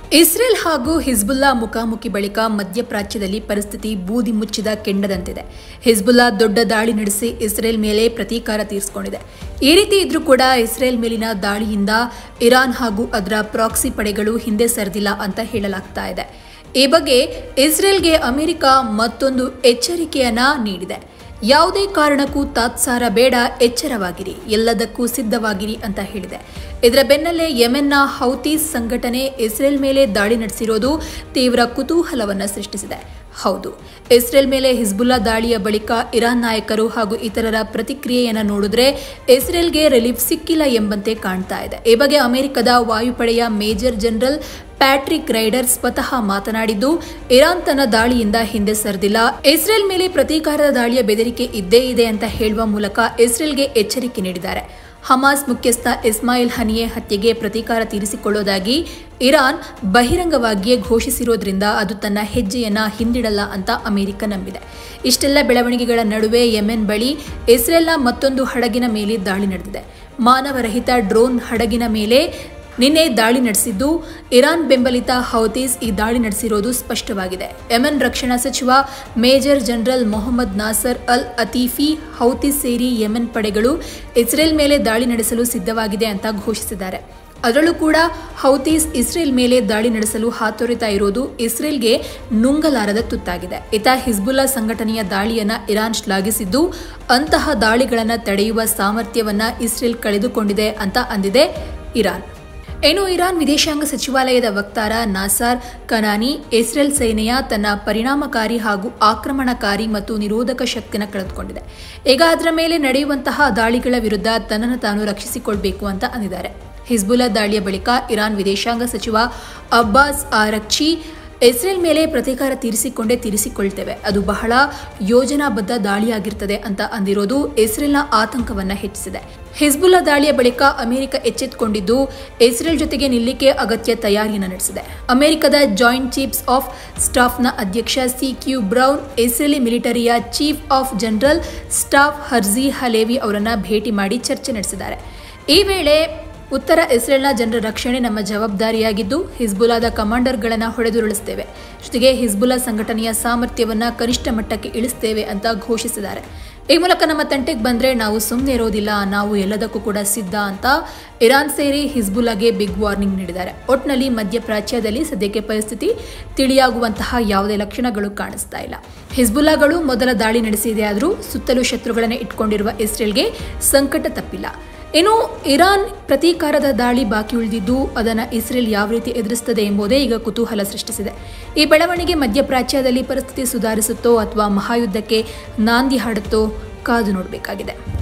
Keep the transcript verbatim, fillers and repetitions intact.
Israel ಹಾಗೂ Hezbollah ಮುಖಾಮುಖಿ ಬಳಿಕ ಮಧ್ಯಪ್ರಾಚ್ಯದಲ್ಲಿ ಪರಿಸ್ಥಿತಿ ಬೂದಿ ಮುಚ್ಚಿದ ಕೆಂಡದಂತಿದೆ. ಹಿಜ್ಬುಲ್ಲಾ ದೊಡ್ಡ ದಾಳಿ ನಡೆಸಿ ಇಸ್ರೇಲ್ ಮೇಲೆ ಪ್ರತೀಕಾರ ತೀರಿಸಿಕೊಂಡಿದೆ. ಈ ರೀತಿ ಇದ್ರೂ ಕೂಡ ಇಸ್ರೇಲ್ ಮೇಲಿನ ದಾಳಿಯಿಂದ ಇರಾನ್ ಹಾಗೂ ಅದರ ಪ್ರಾಕ್ಸಿ ಪಡೆಗಳು ಹಿಂದೆ ಸರಿದಿಲ್ಲ ಅಂತ ಹೇಳಲಾಗ್ತಾ ಇದೆ. ಈ ಬಗ್ಗೆ ಇಸ್ರೇಲ್ಗೆ ಅಮೆರಿಕ ಮತ್ತೊಂದು ಎಚ್ಚರಿಕೆಯನ್ನ ನೀಡಿದೆ. ಯಾವುದೇ ಕಾರಣಕ್ಕೂ ತಾತ್ಸಾರ ಬೇಡ, ಎಚ್ಚರವಾಗಿರಿ, ಎಲ್ಲದಕ್ಕೂ ಸಿದ್ಧವಾಗಿರಿ ಅಂತ ಹೇಳಿದೆ. ಇದರ ಬೆನ್ನಲ್ಲೇ ಯೆಮೆನ್ನ ಹೌತೀಸ್ ಸಂಘಟನೆ ಇಸ್ರೇಲ್ ಮೇಲೆ ದಾಳಿ ನಡೆಸಿರೋದು ತೀವ್ರ ಕುತೂಹಲವನ್ನ ಸೃಷ್ಟಿಸಿದೆ. ಹೌದು, ಇಸ್ರೇಲ್ ಮೇಲೆ ಹಿಜ್ಬುಲ್ಲಾ ದಾಳಿಯ ಬಳಿಕ ಇರಾನ್ ನಾಯಕರು ಹಾಗೂ ಇತರರ ಪ್ರತಿಕ್ರಿಯೆಯನ್ನು ನೋಡಿದ್ರೆ ಇಸ್ರೇಲ್ಗೆ ರಿಲೀಫ್ ಸಿಕ್ಕಿಲ್ಲ ಎಂಬಂತೆ ಕಾಣ್ತಾ ಇದೆ. ಈ ಬಗ್ಗೆ ಅಮೆರಿಕದ ವಾಯುಪಡೆಯ ಮೇಜರ್ ಜನರಲ್ ಪ್ಯಾಟ್ರಿಕ್ ರೈಡರ್ ಸ್ವತಃ ಮಾತನಾಡಿದ್ದು, ಇರಾನ್ ತನ್ನ ದಾಳಿಯಿಂದ ಹಿಂದೆ ಸರಿದಿಲ್ಲ, ಇಸ್ರೇಲ್ ಮೇಲೆ ಪ್ರತೀಕಾರದ ದಾಳಿಯ ಬೆದರಿಕೆ ಇದ್ದೇ ಇದೆ ಅಂತ ಹೇಳುವ ಮೂಲಕ ಇಸ್ರೇಲ್ಗೆ ಎಚ್ಚರಿಕೆ ನೀಡಿದ್ದಾರೆ. ಹಮಾಸ್ ಮುಖ್ಯಸ್ಥ ಇಸ್ಮಾಯಿಲ್ ಹನಿಯೆ ಹತ್ಯೆಗೆ ಪ್ರತೀಕಾರ ತೀರಿಸಿಕೊಳ್ಳೋದಾಗಿ ಇರಾನ್ ಬಹಿರಂಗವಾಗಿಯೇ ಘೋಷಿಸಿರೋದ್ರಿಂದ ಅದು ತನ್ನ ಹೆಜ್ಜೆಯನ್ನ ಹಿಂದಿಡಲ್ಲ ಅಂತ ಅಮೆರಿಕ ನಂಬಿದೆ. ಇಷ್ಟೆಲ್ಲ ಬೆಳವಣಿಗೆಗಳ ನಡುವೆ ಯೆಮೆನ್ ಬಳಿ ಇಸ್ರೇಲ್ನ ಮತ್ತೊಂದು ಹಡಗಿನ ಮೇಲೆ ದಾಳಿ ನಡೆದಿದೆ. ಮಾನವರಹಿತ ಡ್ರೋನ್ ಹಡಗಿನ ಮೇಲೆ ನಿನ್ನೆ ದಾಳಿ ನಡೆಸಿದ್ದು ಇರಾನ್ ಬೆಂಬಲಿತ ಹೌತೀಸ್ ಈ ದಾಳಿ ನಡೆಸಿರೋದು ಸ್ಪಷ್ಟವಾಗಿದೆ. ಯೆಮೆನ್ ರಕ್ಷಣಾ ಸಚಿವ ಮೇಜರ್ ಜನರಲ್ ಮೊಹಮ್ಮದ್ ನಾಸರ್ ಅಲ್ ಅತೀಫಿ ಹೌತೀಸ್ ಸೇರಿ ಯೆಮೆನ್ ಪಡೆಗಳು ಇಸ್ರೇಲ್ ಮೇಲೆ ದಾಳಿ ನಡೆಸಲು ಸಿದ್ಧವಾಗಿದೆ ಅಂತ ಘೋಷಿಸಿದ್ದಾರೆ. ಅದರಲ್ಲೂ ಕೂಡ ಹೌತೀಸ್ ಇಸ್ರೇಲ್ ಮೇಲೆ ದಾಳಿ ನಡೆಸಲು ಹಾತೊರಿತಾ ಇರೋದು ಇಸ್ರೇಲ್ಗೆ ನುಂಗಲಾರದ ತುತ್ತಾಗಿದೆ. ಇತ ಹಿಜ್ಬುಲ್ಲಾ ಸಂಘಟನೆಯ ದಾಳಿಯನ್ನ ಇರಾನ್ ಶ್ಲಾಘಿಸಿದ್ದು, ಅಂತಹ ದಾಳಿಗಳನ್ನು ತಡೆಯುವ ಸಾಮರ್ಥ್ಯವನ್ನ ಇಸ್ರೇಲ್ ಕಳೆದುಕೊಂಡಿದೆ ಅಂತ ಅಂದಿದೆ ಇರಾನ್. ಇನ್ನು ಇರಾನ್ ವಿದೇಶಾಂಗ ಸಚಿವಾಲಯದ ವಕ್ತಾರ ನಾಸಾರ್ ಕನಾನಿ ಇಸ್ರೇಲ್ ಸೇನೆಯ ತನ್ನ ಪರಿಣಾಮಕಾರಿ ಹಾಗೂ ಆಕ್ರಮಣಕಾರಿ ಮತ್ತು ನಿರೋಧಕ ಶಕ್ತಿಯನ್ನು ಕಳೆದುಕೊಂಡಿದೆ. ಈಗ ಅದರ ಮೇಲೆ ನಡೆಯುವಂತಹ ದಾಳಿಗಳ ವಿರುದ್ಧ ತನ್ನನ್ನು ತಾನು ರಕ್ಷಿಸಿಕೊಳ್ಬೇಕು ಅಂತ ಅಂದಿದ್ದಾರೆ. ಹಿಜ್ಬುಲ್ಲಾ ದಾಳಿಯ ಬಳಿಕ ಇರಾನ್ ವಿದೇಶಾಂಗ ಸಚಿವ ಅಬ್ಬಾಸ್ ಆರಕ್ಚಿ ಇಸ್ರೇಲ್ ಮೇಲೆ ಪ್ರತೀಕಾರ ತೀರಿಸಿಕೊಂಡೇ ತೀರಿಸಿಕೊಳ್ತೇವೆ, ಅದು ಬಹಳ ಯೋಜನಾಬದ್ಧ ದಾಳಿಯಾಗಿರ್ತದೆ ಅಂತ ಅಂದಿರೋದು ಇಸ್ರೇಲ್ನ ಆತಂಕವನ್ನ ಹೆಚ್ಚಿಸಿದೆ. ಹಿಜ್ಬುಲ್ಲಾ ದಾಳಿಯ ಬಳಿಕ ಅಮೆರಿಕ ಎಚ್ಚೆತ್ತುಕೊಂಡಿದ್ದು ಇಸ್ರೇಲ್ ಜೊತೆಗೆ ನಿಲ್ಲಿಕೆ ಅಗತ್ಯ ತಯಾರಿಯನ್ನು ನಡೆಸಿದೆ. ಅಮೆರಿಕದ ಜಾಯಿಂಟ್ ಚೀಫ್ಸ್ ಆಫ್ ಸ್ಟಾಫ್ನ ಅಧ್ಯಕ್ಷ ಸಿ ಕ್ಯೂ ಬ್ರೌನ್ ಇಸ್ರೇಲಿ ಮಿಲಿಟರಿಯ chief of general staff Herzi Halevi ಅವರನ್ನ ಭೇಟಿ ಮಾಡಿ ಚರ್ಚೆ ನಡೆಸಿದ್ದಾರೆ. ಈ ವೇಳೆ ಉತ್ತರ ಇಸ್ರೇಲ್ನ ಜನರ ರಕ್ಷಣೆ ನಮ್ಮ ಜವಾಬ್ದಾರಿಯಾಗಿದ್ದು ಹಿಜ್ಬುಲ್ಲಾದ ಕಮಾಂಡರ್ಗಳನ್ನು ಹೊಡೆದುರುಳಿಸುತ್ತೇವೆ, ಜೊತೆಗೆ ಹಿಜ್ಬುಲ್ಲಾ ಸಂಘಟನೆಯ ಸಾಮರ್ಥ್ಯವನ್ನ ಕನಿಷ್ಠ ಮಟ್ಟಕ್ಕೆ ಇಳಿಸುತ್ತೇವೆ ಅಂತ ಘೋಷಿಸಿದ್ದಾರೆ. ಈ ಮೂಲಕ ನಮ್ಮ ತಂಟೆಗೆ ಬಂದ್ರೆ ನಾವು ಸುಮ್ಮನೆ ಇರೋದಿಲ್ಲ, ನಾವು ಎಲ್ಲದಕ್ಕೂ ಕೂಡ ಸಿದ್ಧ ಅಂತ ಇರಾನ್ ಸೇರಿ ಹಿಜ್ಬುಲ್ಲಾಗೆ ಬಿಗ್ ವಾರ್ನಿಂಗ್ ನೀಡಿದ್ದಾರೆ. ಒಟ್ನಲ್ಲಿ ಮಧ್ಯಪ್ರಾಚ್ಯದಲ್ಲಿ ಸದ್ಯಕ್ಕೆ ಪರಿಸ್ಥಿತಿ ತಿಳಿಯಾಗುವಂತಹ ಯಾವುದೇ ಲಕ್ಷಣಗಳು ಕಾಣಿಸ್ತಾ ಇಲ್ಲ. ಹಿಜ್ಬುಲ್ಲಾಗಳು ಮೊದಲ ದಾಳಿ ನಡೆಸಿದೆ ಆದರೂ ಸುತ್ತಲೂ ಶತ್ರುಗಳನ್ನು ಇಟ್ಕೊಂಡಿರುವ ಇಸ್ರೇಲ್ಗೆ ಸಂಕಟ ತಪ್ಪಿಲ್ಲ. ಇನ್ನು ಇರಾನ್ ಪ್ರತೀಕಾರದ ದಾಳಿ ಬಾಕಿ ಉಳಿದಿದ್ದು ಅದನ್ನು ಇಸ್ರೇಲ್ ಯಾವ ರೀತಿ ಎದುರಿಸುತ್ತದೆ ಎಂಬುದೇ ಈಗ ಕುತೂಹಲ ಸೃಷ್ಟಿಸಿದೆ. ಈ ಬೆಳವಣಿಗೆ ಮಧ್ಯಪ್ರಾಚ್ಯದಲ್ಲಿ ಪರಿಸ್ಥಿತಿ ಸುಧಾರಿಸುತ್ತೋ ಅಥವಾ ಮಹಾಯುದ್ಧಕ್ಕೆ ನಾಂದಿ ಹಾಡುತ್ತೋ ಕಾದು ನೋಡಬೇಕಾಗಿದೆ.